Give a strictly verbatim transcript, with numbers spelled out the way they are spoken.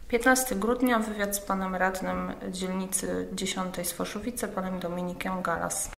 piętnastego grudnia wywiad z panem radnym dzielnicy dziesiątej z Foszowice, panem Dominikiem Galas.